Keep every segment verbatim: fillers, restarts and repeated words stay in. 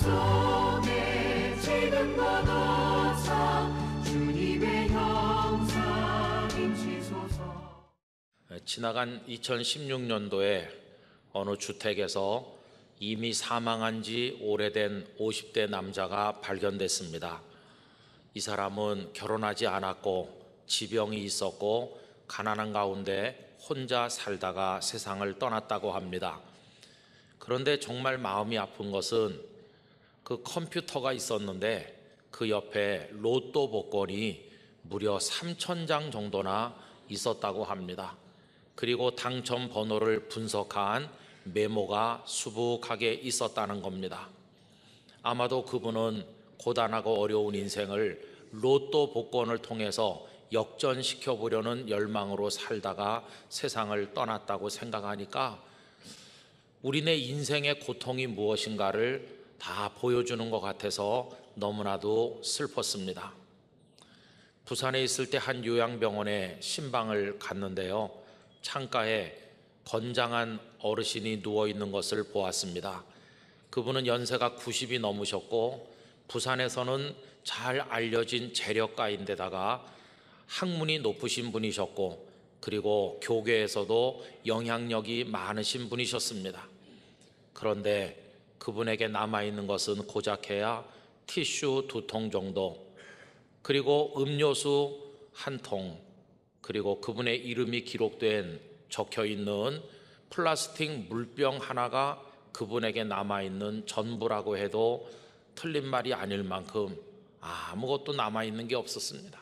성에 지금과 더사 주님의 형상 임치소서. 지나간 이천십육 년도에 어느 주택에서 이미 사망한 지 오래된 오십 대 남자가 발견됐습니다. 이 사람은 결혼하지 않았고 지병이 있었고 가난한 가운데 혼자 살다가 세상을 떠났다고 합니다. 그런데 정말 마음이 아픈 것은 그 컴퓨터가 있었는데 그 옆에 로또 복권이 무려 삼천 장 정도나 있었다고 합니다. 그리고 당첨 번호를 분석한 메모가 수북하게 있었다는 겁니다. 아마도 그분은 고단하고 어려운 인생을 로또 복권을 통해서 역전시켜 보려는 열망으로 살다가 세상을 떠났다고 생각하니까 우리네 인생의 고통이 무엇인가를 다 보여주는 것 같아서 너무나도 슬펐습니다. 부산에 있을 때 한 요양병원에 신방을 갔는데요, 창가에 건장한 어르신이 누워있는 것을 보았습니다. 그분은 연세가 구십이 넘으셨고 부산에서는 잘 알려진 재력가인데다가 학문이 높으신 분이셨고 그리고 교계에서도 영향력이 많으신 분이셨습니다. 그런데 그분에게 남아있는 것은 고작해야 티슈 두 통 정도, 그리고 음료수 한 통, 그리고 그분의 이름이 기록된 적혀있는 플라스틱 물병 하나가 그분에게 남아있는 전부라고 해도 틀린 말이 아닐 만큼 아무것도 남아있는 게 없었습니다.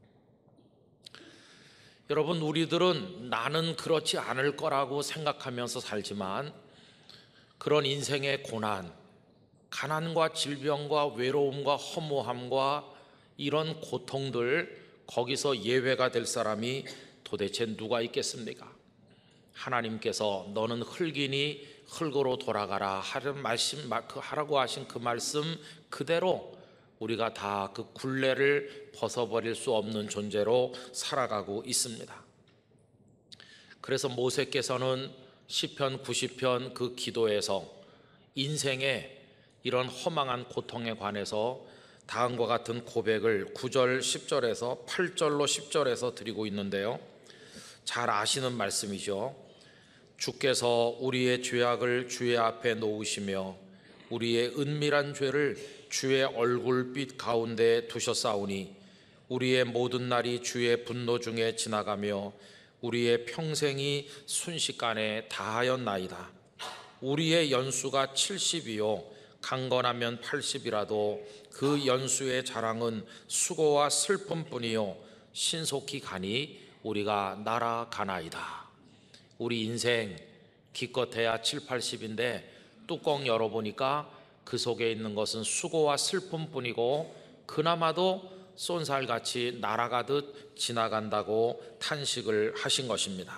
여러분, 우리들은 나는 그렇지 않을 거라고 생각하면서 살지만 그런 인생의 고난, 가난과 질병과 외로움과 허무함과 이런 고통들, 거기서 예외가 될 사람이 도대체 누가 있겠습니까? 하나님께서 너는 흙이니 흙으로 돌아가라 하는 말씀, 하라고 하신 그 말씀 그대로 우리가 다 그 굴레를 벗어버릴 수 없는 존재로 살아가고 있습니다. 그래서 모세께서는 시편 구십 편 그 기도에서 인생의 이런 허망한 고통에 관해서 다음과 같은 고백을 구 절 십 절에서 팔 절로 십 절에서 드리고 있는데요, 잘 아시는 말씀이죠. 주께서 우리의 죄악을 주의 앞에 놓으시며 우리의 은밀한 죄를 주의 얼굴빛 가운데 두셨사오니 우리의 모든 날이 주의 분노 중에 지나가며 우리의 평생이 순식간에 다하였나이다. 우리의 연수가 칠십이요 강건하면 팔십이라도 그 연수의 자랑은 수고와 슬픔뿐이요 신속히 가니 우리가 날아가나이다. 우리 인생 기껏해야 칠, 팔십인데 뚜껑 열어보니까 그 속에 있는 것은 수고와 슬픔뿐이고 그나마도 쏜살같이 날아가듯 지나간다고 탄식을 하신 것입니다.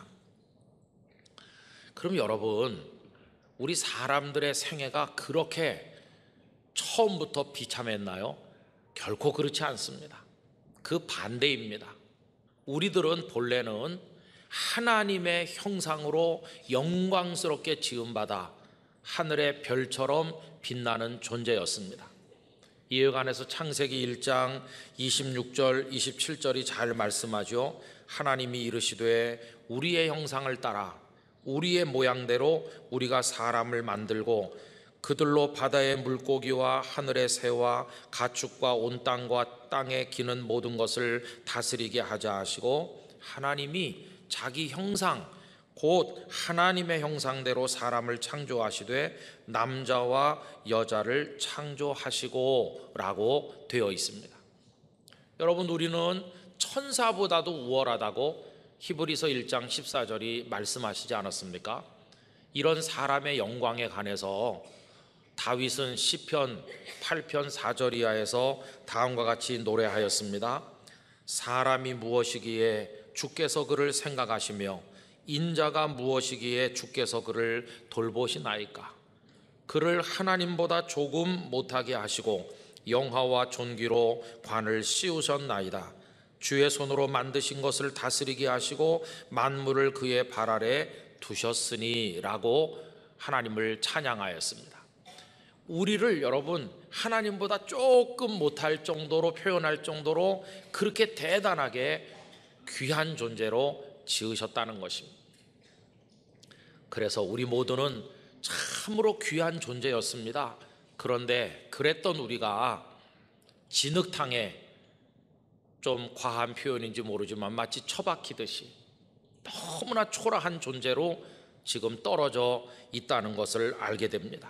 그럼 여러분, 우리 사람들의 생애가 그렇게 처음부터 비참했나요? 결코 그렇지 않습니다. 그 반대입니다. 우리들은 본래는 하나님의 형상으로 영광스럽게 지음받아 하늘의 별처럼 빛나는 존재였습니다. 이에 관해서 창세기 일 장 이십육 절 이십칠 절이 잘 말씀하죠. 하나님이 이르시되 우리의 형상을 따라 우리의 모양대로 우리가 사람을 만들고 그들로 바다의 물고기와 하늘의 새와 가축과 온 땅과 땅에 기는 모든 것을 다스리게 하자 하시고, 하나님이 자기 형상 곧 하나님의 형상대로 사람을 창조하시되 남자와 여자를 창조하시고 라고 되어 있습니다. 여러분, 우리는 천사보다도 우월하다고 히브리서 일 장 십사 절이 말씀하시지 않았습니까? 이런 사람의 영광에 관해서 다윗은 시편 팔 편 사 절 이하에서 다음과 같이 노래하였습니다. 사람이 무엇이기에 주께서 그를 생각하시며 인자가 무엇이기에 주께서 그를 돌보시나이까. 그를 하나님보다 조금 못하게 하시고 영화와 존귀로 관을 씌우셨나이다. 주의 손으로 만드신 것을 다스리게 하시고 만물을 그의 발 아래 두셨으니 라고 하나님을 찬양하였습니다. 우리를 여러분 하나님보다 조금 못할 정도로 표현할 정도로 그렇게 대단하게 귀한 존재로 지으셨다는 것입니다. 그래서 우리 모두는 참으로 귀한 존재였습니다. 그런데 그랬던 우리가 진흙탕에, 좀 과한 표현인지 모르지만 마치 처박히듯이 너무나 초라한 존재로 지금 떨어져 있다는 것을 알게 됩니다.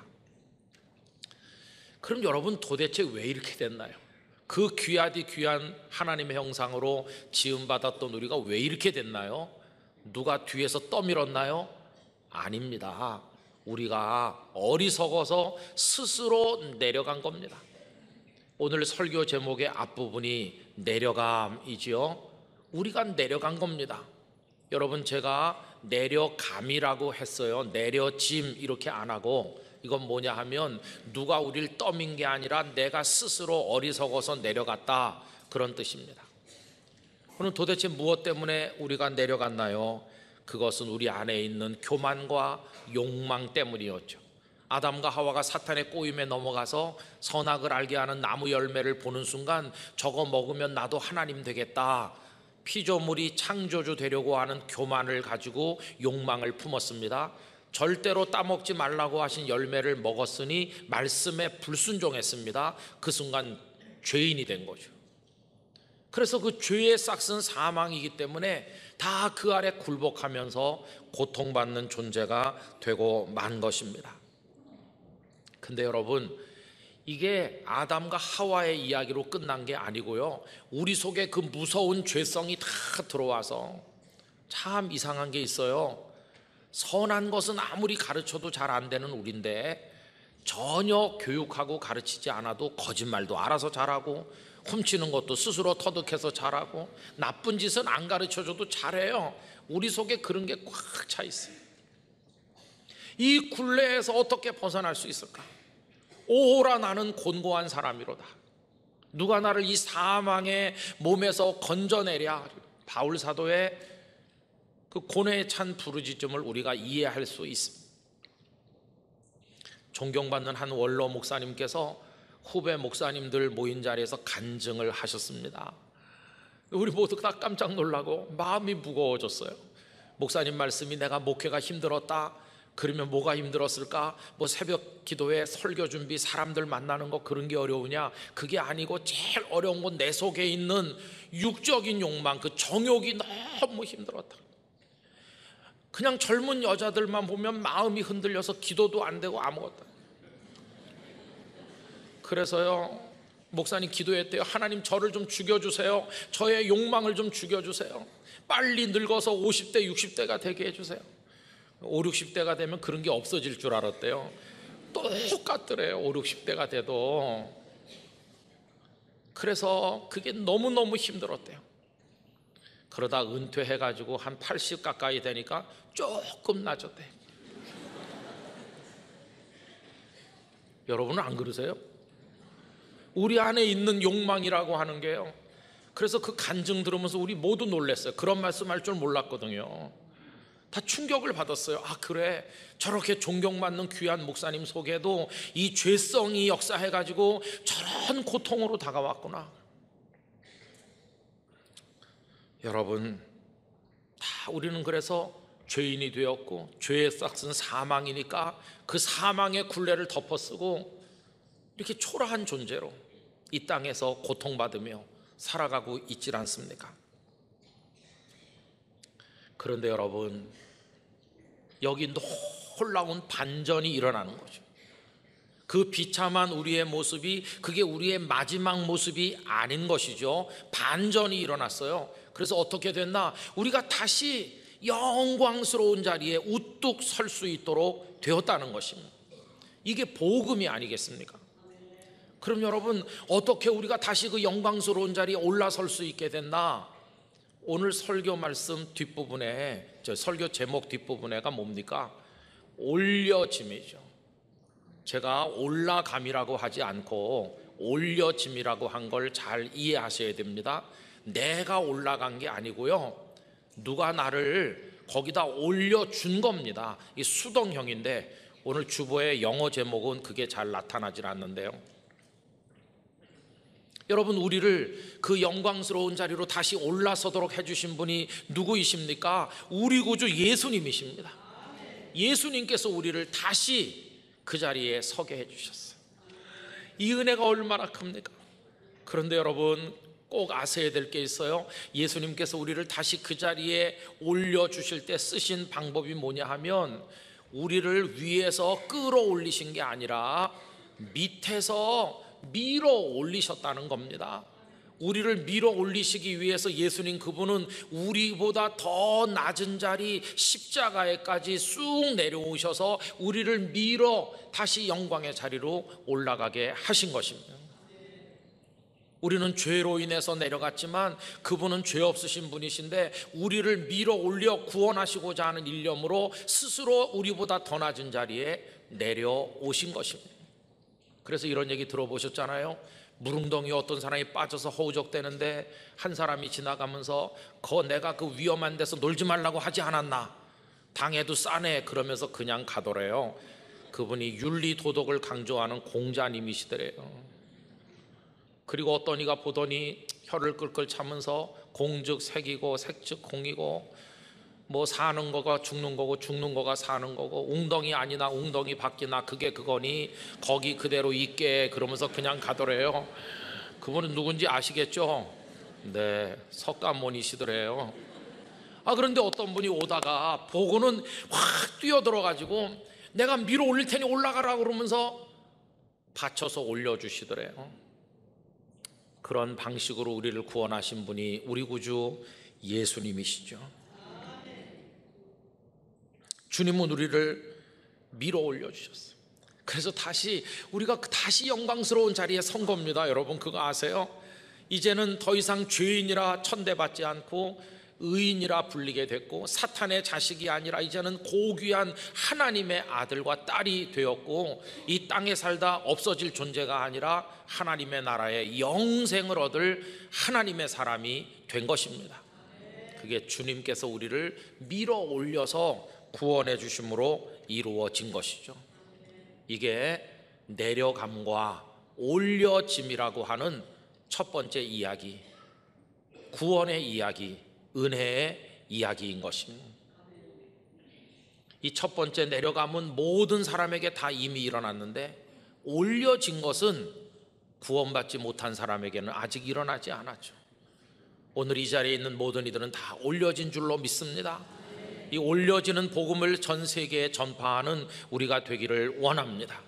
그럼 여러분 도대체 왜 이렇게 됐나요? 그 귀하디 귀한 하나님의 형상으로 지음받았던 우리가 왜 이렇게 됐나요? 누가 뒤에서 떠밀었나요? 아닙니다. 우리가 어리석어서 스스로 내려간 겁니다. 오늘 설교 제목의 앞부분이 내려감이지요. 우리가 내려간 겁니다. 여러분, 제가 내려감이라고 했어요. 내려짐 이렇게 안 하고, 이건 뭐냐 하면 누가 우리를 떠민 게 아니라 내가 스스로 어리석어서 내려갔다, 그런 뜻입니다. 그럼 도대체 무엇 때문에 우리가 내려갔나요? 그것은 우리 안에 있는 교만과 욕망 때문이었죠. 아담과 하와가 사탄의 꼬임에 넘어가서 선악을 알게 하는 나무 열매를 보는 순간 저거 먹으면 나도 하나님 되겠다, 피조물이 창조주 되려고 하는 교만을 가지고 욕망을 품었습니다. 절대로 따먹지 말라고 하신 열매를 먹었으니 말씀에 불순종했습니다. 그 순간 죄인이 된 거죠. 그래서 그 죄의 싹은 사망이기 때문에 다 그 아래 굴복하면서 고통받는 존재가 되고 만 것입니다. 근데 여러분, 이게 아담과 하와의 이야기로 끝난 게 아니고요, 우리 속에 그 무서운 죄성이 다 들어와서 참 이상한 게 있어요. 선한 것은 아무리 가르쳐도 잘 안 되는 우리인데 전혀 교육하고 가르치지 않아도 거짓말도 알아서 잘하고, 훔치는 것도 스스로 터득해서 잘하고, 나쁜 짓은 안 가르쳐줘도 잘해요. 우리 속에 그런 게 꽉 차 있어요. 이 굴레에서 어떻게 벗어날 수 있을까? 오호라, 나는 곤고한 사람이로다. 누가 나를 이 사망의 몸에서 건져내랴. 바울 사도의 그 고뇌에 찬 부르짖음을 우리가 이해할 수 있습니다. 존경받는 한 원로 목사님께서 후배 목사님들 모인 자리에서 간증을 하셨습니다. 우리 모두 다 깜짝 놀라고 마음이 무거워졌어요. 목사님 말씀이 내가 목회가 힘들었다, 그러면 뭐가 힘들었을까? 뭐 새벽 기도회, 설교 준비, 사람들 만나는 거, 그런 게 어려우냐? 그게 아니고 제일 어려운 건 내 속에 있는 육적인 욕망, 그 정욕이 너무 힘들었다. 그냥 젊은 여자들만 보면 마음이 흔들려서 기도도 안 되고 아무것도. 그래서요, 목사님 기도했대요. 하나님, 저를 좀 죽여주세요. 저의 욕망을 좀 죽여주세요. 빨리 늙어서 오십 대 육십 대가 되게 해주세요. 오십, 육십 대가 되면 그런 게 없어질 줄 알았대요. 똑같더래요, 오십, 육십 대가 돼도. 그래서 그게 너무너무 힘들었대요. 그러다 은퇴해가지고 한 팔십 가까이 되니까 조금 나아졌대요. 여러분은 안 그러세요? 우리 안에 있는 욕망이라고 하는 게요. 그래서 그 간증 들으면서 우리 모두 놀랐어요. 그런 말씀할 줄 몰랐거든요. 다 충격을 받았어요. 아, 그래, 저렇게 존경받는 귀한 목사님 속에도 이 죄성이 역사해가지고 저런 고통으로 다가왔구나. 여러분, 다 우리는 그래서 죄인이 되었고, 죄의 싹은 사망이니까 그 사망의 굴레를 덮어쓰고 이렇게 초라한 존재로 이 땅에서 고통받으며 살아가고 있질 않습니까? 그런데 여러분, 여기 놀라운 반전이 일어나는 거죠. 그 비참한 우리의 모습이 그게 우리의 마지막 모습이 아닌 것이죠. 반전이 일어났어요. 그래서 어떻게 됐나? 우리가 다시 영광스러운 자리에 우뚝 설 수 있도록 되었다는 것입니다. 이게 복음이 아니겠습니까? 그럼 여러분, 어떻게 우리가 다시 그 영광스러운 자리에 올라설 수 있게 됐나? 오늘 설교 말씀 뒷부분에, 저 설교 제목 뒷부분에가 뭡니까? 올려짐이죠. 제가 올라감이라고 하지 않고 올려짐이라고 한 걸 잘 이해하셔야 됩니다. 내가 올라간 게 아니고요, 누가 나를 거기다 올려준 겁니다. 이 수동형인데 오늘 주보의 영어 제목은 그게 잘 나타나질 않는데요. 여러분, 우리를 그 영광스러운 자리로 다시 올라서도록 해주신 분이 누구이십니까? 우리 구주 예수님이십니다. 예수님께서 우리를 다시 그 자리에 서게 해주셨어요. 이 은혜가 얼마나 큽니까? 그런데 여러분, 꼭 아셔야 될 게 있어요. 예수님께서 우리를 다시 그 자리에 올려주실 때 쓰신 방법이 뭐냐 하면, 우리를 위에서 끌어올리신 게 아니라 밑에서 밀어 올리셨다는 겁니다. 우리를 밀어 올리시기 위해서 예수님 그분은 우리보다 더 낮은 자리 십자가에까지 쑥 내려오셔서 우리를 밀어 다시 영광의 자리로 올라가게 하신 것입니다. 우리는 죄로 인해서 내려갔지만 그분은 죄 없으신 분이신데 우리를 밀어 올려 구원하시고자 하는 일념으로 스스로 우리보다 더 낮은 자리에 내려오신 것입니다. 그래서 이런 얘기 들어보셨잖아요. 물웅덩이에 어떤 사람이 빠져서 허우적대는데 한 사람이 지나가면서 거 내가 그 위험한 데서 놀지 말라고 하지 않았나? 당해도 싸네. 그러면서 그냥 가더래요. 그분이 윤리 도덕을 강조하는 공자님이시더래요. 그리고 어떤 이가 보더니 혀를 끌끌 차면서 공즉 색이고 색즉 공이고 뭐 사는 거가 죽는 거고 죽는 거가 사는 거고 웅덩이 아니나 웅덩이 밖이나 그게 그거니 거기 그대로 있게 그러면서 그냥 가더래요. 그분은 누군지 아시겠죠? 네, 석가모니시더래요. 아, 그런데 어떤 분이 오다가 보고는 확 뛰어들어가지고 내가 밀어 올릴 테니 올라가라 그러면서 받쳐서 올려주시더래요. 그런 방식으로 우리를 구원하신 분이 우리 구주 예수님이시죠. 주님은 우리를 밀어 올려주셨어요. 그래서 다시 우리가 다시 영광스러운 자리에 선 겁니다. 여러분 그거 아세요? 이제는 더 이상 죄인이라 천대받지 않고 의인이라 불리게 됐고 사탄의 자식이 아니라 이제는 고귀한 하나님의 아들과 딸이 되었고 이 땅에 살다 없어질 존재가 아니라 하나님의 나라에 영생을 얻을 하나님의 사람이 된 것입니다. 그게 주님께서 우리를 밀어 올려서 구원해 주심으로 이루어진 것이죠. 이게 내려감과 올려짐이라고 하는 첫 번째 이야기, 구원의 이야기, 은혜의 이야기인 것입니다. 이 첫 번째 내려감은 모든 사람에게 다 이미 일어났는데 올려진 것은 구원받지 못한 사람에게는 아직 일어나지 않았죠. 오늘 이 자리에 있는 모든 이들은 다 올려진 줄로 믿습니다. 이 올려지는 복음을 전 세계에 전파하는 우리가 되기를 원합니다.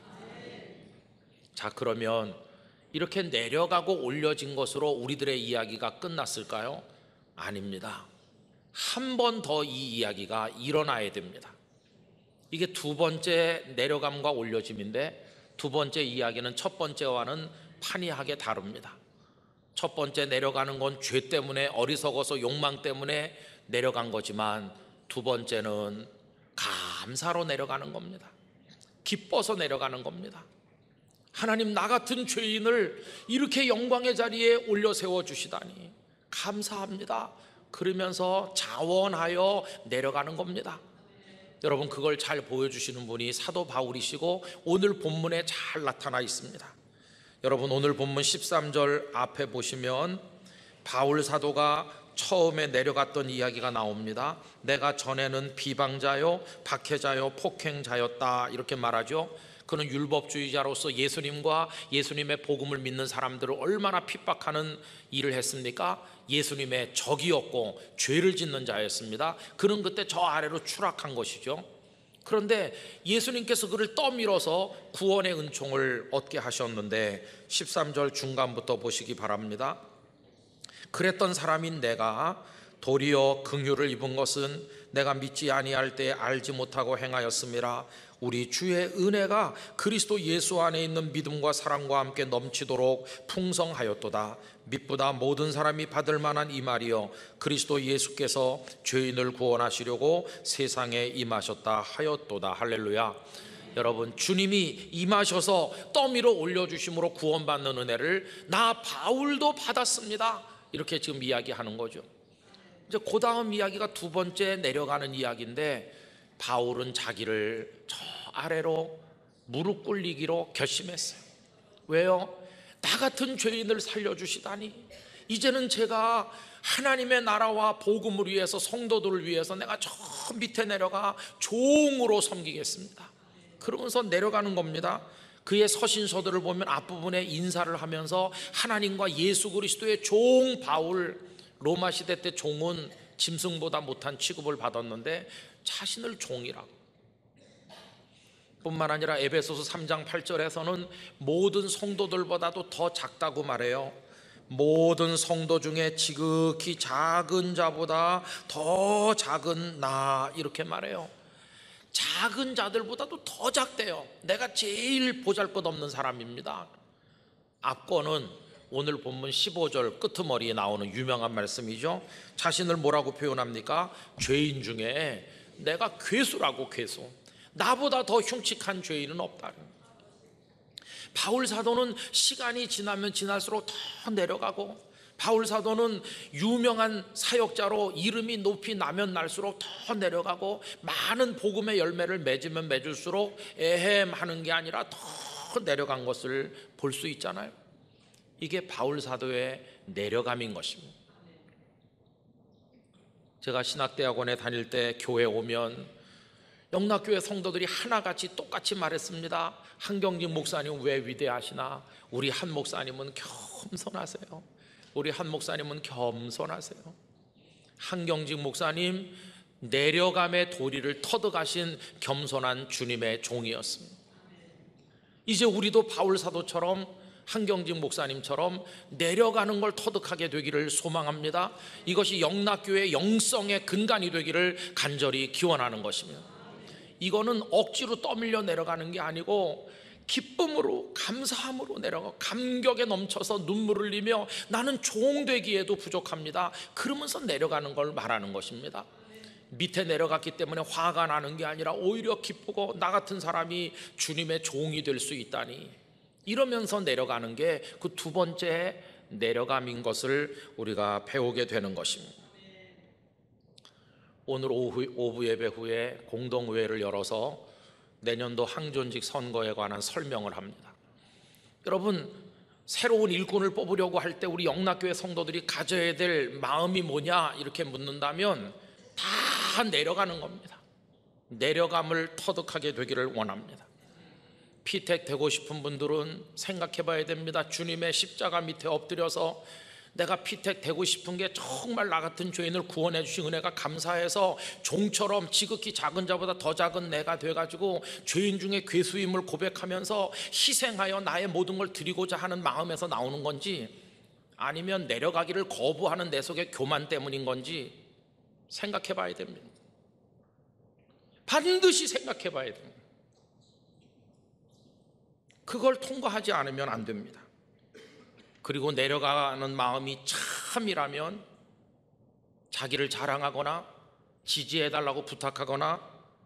자, 그러면 이렇게 내려가고 올려진 것으로 우리들의 이야기가 끝났을까요? 아닙니다. 한 번 더 이 이야기가 일어나야 됩니다. 이게 두 번째 내려감과 올려짐인데 두 번째 이야기는 첫 번째와는 판이하게 다릅니다. 첫 번째 내려가는 건 죄 때문에 어리석어서 욕망 때문에 내려간 거지만 두 번째는 감사로 내려가는 겁니다. 기뻐서 내려가는 겁니다. 하나님, 나 같은 죄인을 이렇게 영광의 자리에 올려 세워주시다니 감사합니다. 그러면서 자원하여 내려가는 겁니다. 여러분, 그걸 잘 보여주시는 분이 사도 바울이시고 오늘 본문에 잘 나타나 있습니다. 여러분, 오늘 본문 십삼 절 앞에 보시면 바울 사도가 처음에 내려갔던 이야기가 나옵니다. 내가 전에는 비방자요 박해자요 폭행자였다 이렇게 말하죠. 그는 율법주의자로서 예수님과 예수님의 복음을 믿는 사람들을 얼마나 핍박하는 일을 했습니까? 예수님의 적이었고 죄를 짓는 자였습니다. 그는 그때 저 아래로 추락한 것이죠. 그런데 예수님께서 그를 떠밀어서 구원의 은총을 얻게 하셨는데 십삼 절 중간부터 보시기 바랍니다. 그랬던 사람인 내가 도리어 긍휼을 입은 것은 내가 믿지 아니할 때 알지 못하고 행하였음이라. 우리 주의 은혜가 그리스도 예수 안에 있는 믿음과 사랑과 함께 넘치도록 풍성하였도다. 믿보다 모든 사람이 받을 만한 이 말이여 그리스도 예수께서 죄인을 구원하시려고 세상에 임하셨다 하였도다. 할렐루야. 여러분, 주님이 임하셔서 떠밀어 올려주심으로 구원받는 은혜를 나 바울도 받았습니다. 이렇게 지금 이야기하는 거죠. 이제 그 다음 이야기가 두 번째 내려가는 이야기인데 바울은 자기를 저 아래로 무릎 꿇리기로 결심했어요. 왜요? 나 같은 죄인을 살려주시다니, 이제는 제가 하나님의 나라와 복음을 위해서, 성도들을 위해서 내가 저 밑에 내려가 종으로 섬기겠습니다. 그러면서 내려가는 겁니다. 그의 서신서들을 보면 앞부분에 인사를 하면서 하나님과 예수 그리스도의 종 바울, 로마 시대 때 종은 짐승보다 못한 취급을 받았는데 자신을 종이라고, 뿐만 아니라 에베소서 삼 장 팔 절에서는 모든 성도들보다도 더 작다고 말해요. 모든 성도 중에 지극히 작은 자보다 더 작은 나, 이렇게 말해요. 작은 자들보다도 더 작대요. 내가 제일 보잘것없는 사람입니다. 앞권은 오늘 본문 십오 절 끄트머리에 나오는 유명한 말씀이죠. 자신을 뭐라고 표현합니까? 죄인 중에 내가 괴수라고, 괴수. 나보다 더 흉측한 죄인은 없다. 바울 사도는 시간이 지나면 지날수록 더 내려가고, 바울 사도는 유명한 사역자로 이름이 높이 나면 날수록 더 내려가고, 많은 복음의 열매를 맺으면 맺을수록 에헴 하는 게 아니라 더 내려간 것을 볼 수 있잖아요. 이게 바울 사도의 내려감인 것입니다. 제가 신학대학원에 다닐 때 교회 오면 영락교회 성도들이 하나같이 똑같이 말했습니다. 한경직 목사님 왜 위대하시나? 우리 한 목사님은 겸손하세요. 우리 한 목사님은 겸손하세요. 한경직 목사님 내려감의 도리를 터득하신 겸손한 주님의 종이었습니다. 이제 우리도 바울 사도처럼, 한경직 목사님처럼 내려가는 걸 터득하게 되기를 소망합니다. 이것이 영락교회의 영성의 근간이 되기를 간절히 기원하는 것입니다. 이거는 억지로 떠밀려 내려가는 게 아니고 기쁨으로, 감사함으로 내려가, 감격에 넘쳐서 눈물을 흘리며 나는 종 되기에도 부족합니다, 그러면서 내려가는 걸 말하는 것입니다. 밑에 내려갔기 때문에 화가 나는 게 아니라 오히려 기쁘고 나 같은 사람이 주님의 종이 될 수 있다니, 이러면서 내려가는 게 그 두 번째 내려감인 것을 우리가 배우게 되는 것입니다. 오늘 오후, 오후 예배 후에 공동회의를 열어서 내년도 항존직 선거에 관한 설명을 합니다. 여러분, 새로운 일꾼을 뽑으려고 할 때 우리 영락교회 성도들이 가져야 될 마음이 뭐냐 이렇게 묻는다면 다 내려가는 겁니다. 내려감을 터득하게 되기를 원합니다. 피택 되고 싶은 분들은 생각해 봐야 됩니다. 주님의 십자가 밑에 엎드려서 내가 피택 되고 싶은 게 정말 나 같은 죄인을 구원해 주신 은혜가 감사해서 종처럼 지극히 작은 자보다 더 작은 내가 돼가지고 죄인 중에 괴수임을 고백하면서 희생하여 나의 모든 걸 드리고자 하는 마음에서 나오는 건지, 아니면 내려가기를 거부하는 내 속의 교만 때문인 건지 생각해 봐야 됩니다. 반드시 생각해 봐야 됩니다. 그걸 통과하지 않으면 안 됩니다. 그리고 내려가는 마음이 참이라면 자기를 자랑하거나 지지해달라고 부탁하거나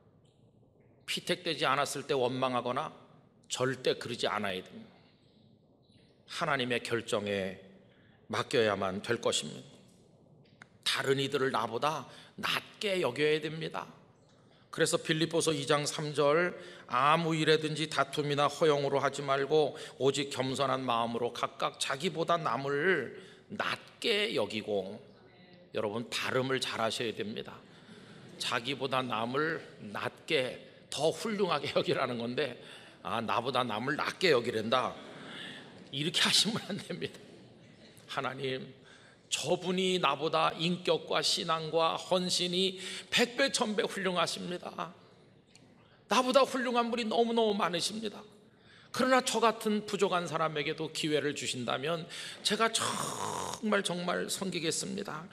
피택되지 않았을 때 원망하거나 절대 그러지 않아야 됩니다. 하나님의 결정에 맡겨야만 될 것입니다. 다른 이들을 나보다 낮게 여겨야 됩니다. 그래서 빌립보서 이 장 삼 절, 아무 일에든지 다툼이나 허용으로 하지 말고 오직 겸손한 마음으로 각각 자기보다 남을 낮게 여기고, 여러분 발음을 잘 하셔야 됩니다. 자기보다 남을 낮게, 더 훌륭하게 여기라는 건데, 아, 나보다 남을 낮게 여기란다, 이렇게 하시면 안 됩니다. 하나님, 저분이 나보다 인격과 신앙과 헌신이 백배 천배 훌륭하십니다. 나보다 훌륭한 분이 너무너무 많으십니다. 그러나 저 같은 부족한 사람에게도 기회를 주신다면 제가 정말 정말 섬기겠습니다.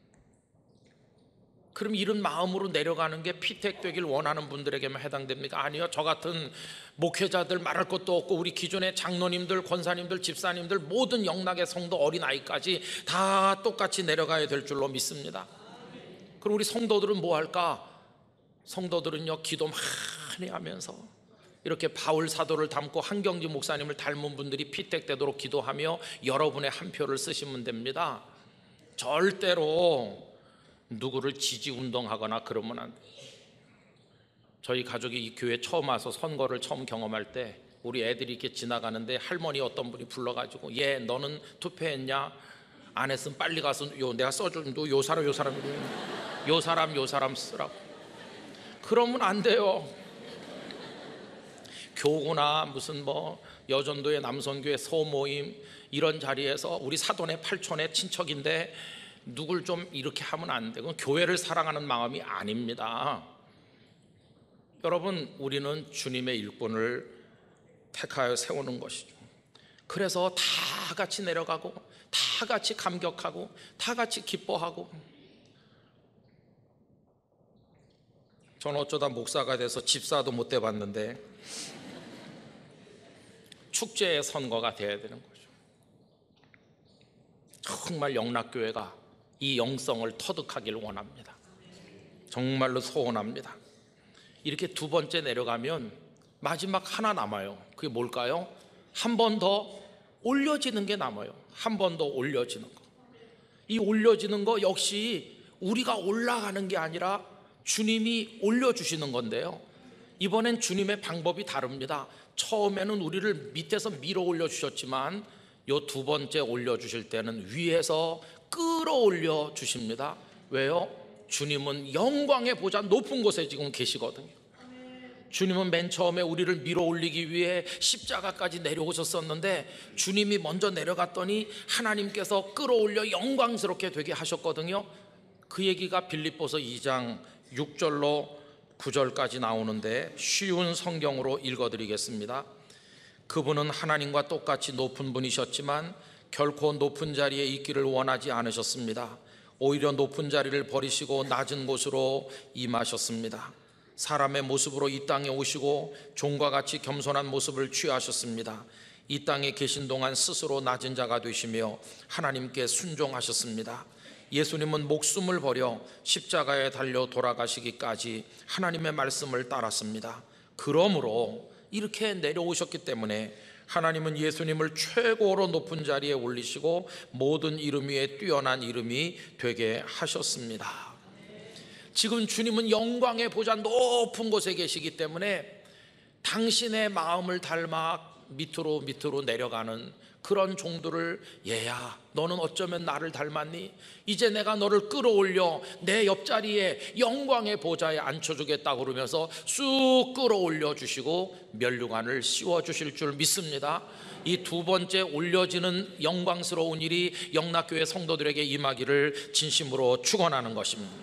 그럼 이런 마음으로 내려가는 게 피택되길 원하는 분들에게만 해당됩니까? 아니요. 저 같은 목회자들 말할 것도 없고 우리 기존의 장로님들, 권사님들, 집사님들, 모든 영락의 성도, 어린아이까지 다 똑같이 내려가야 될 줄로 믿습니다. 그럼 우리 성도들은 뭐 할까? 성도들은요, 기도 많이 하면서 이렇게 바울 사도를 닮고 한경직 목사님을 닮은 분들이 피택되도록 기도하며 여러분의 한 표를 쓰시면 됩니다. 절대로 누구를 지지운동하거나 그러면 안 돼요. 저희 가족이 이 교회 처음 와서 선거를 처음 경험할 때 우리 애들이 이렇게 지나가는데 할머니 어떤 분이 불러가지고 얘 너는 투표했냐? 안 했으면 빨리 가서 요 내가 써준 너 요 사람 요 사람 요 사람 요 사람 쓰라고. 그러면 안 돼요. 교구나 무슨 뭐 여전도의 남성교회 소모임 이런 자리에서 우리 사돈의 팔촌의 친척인데 누굴 좀 이렇게 하면 안 되고 교회를 사랑하는 마음이 아닙니다. 여러분, 우리는 주님의 일꾼을 택하여 세우는 것이죠. 그래서 다 같이 내려가고 다 같이 감격하고 다 같이 기뻐하고. 저는 어쩌다 목사가 돼서 집사도 못 돼봤는데 축제의 선거가 돼야 되는 거죠. 정말 영락교회가 이 영성을 터득하길 원합니다. 정말로 소원합니다. 이렇게 두 번째 내려가면 마지막 하나 남아요. 그게 뭘까요? 한 번 더 올려지는 게 남아요. 한 번 더 올려지는 거. 이 올려지는 거 역시 우리가 올라가는 게 아니라 주님이 올려주시는 건데요, 이번엔 주님의 방법이 다릅니다. 처음에는 우리를 밑에서 밀어 올려주셨지만 요 두 번째 올려주실 때는 위에서 끌어올려 주십니다. 왜요? 주님은 영광의 보좌 높은 곳에 지금 계시거든요. 주님은 맨 처음에 우리를 밀어 올리기 위해 십자가까지 내려오셨었는데 주님이 먼저 내려갔더니 하나님께서 끌어올려 영광스럽게 되게 하셨거든요. 그 얘기가 빌립보서 이 장 육 절로 구 절까지 나오는데 쉬운 성경으로 읽어드리겠습니다. 그분은 하나님과 똑같이 높은 분이셨지만 결코 높은 자리에 있기를 원하지 않으셨습니다. 오히려 높은 자리를 버리시고 낮은 곳으로 임하셨습니다. 사람의 모습으로 이 땅에 오시고 종과 같이 겸손한 모습을 취하셨습니다. 이 땅에 계신 동안 스스로 낮은 자가 되시며 하나님께 순종하셨습니다. 예수님은 목숨을 버려 십자가에 달려 돌아가시기까지 하나님의 말씀을 따랐습니다. 그러므로 이렇게 내려오셨기 때문에 하나님은 예수님을 최고로 높은 자리에 올리시고 모든 이름 위에 뛰어난 이름이 되게 하셨습니다. 지금 주님은 영광의 보좌 높은 곳에 계시기 때문에 당신의 마음을 닮아 밑으로 밑으로 내려가는 그런 종들을, 얘야 너는 어쩌면 나를 닮았니? 이제 내가 너를 끌어올려 내 옆자리에 영광의 보좌에 앉혀주겠다고 그러면서 쑥 끌어올려 주시고 면류관을 씌워주실 줄 믿습니다. 이 두 번째 올려지는 영광스러운 일이 영락교회 성도들에게 임하기를 진심으로 축원하는 것입니다.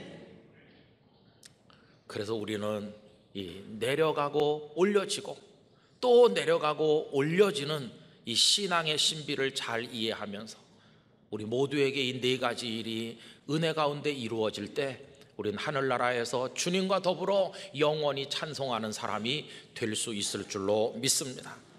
그래서 우리는 이 내려가고 올려지고 또 내려가고 올려지는 이 신앙의 신비를 잘 이해하면서 우리 모두에게 이 네 가지 일이 은혜 가운데 이루어질 때 우리는 하늘나라에서 주님과 더불어 영원히 찬송하는 사람이 될 수 있을 줄로 믿습니다.